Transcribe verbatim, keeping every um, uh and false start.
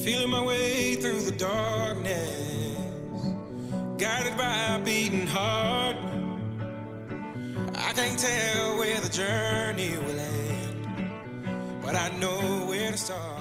Feeling my way through the darkness, guided by a beating heart. I can't tell where the journey will end, but I know where to start.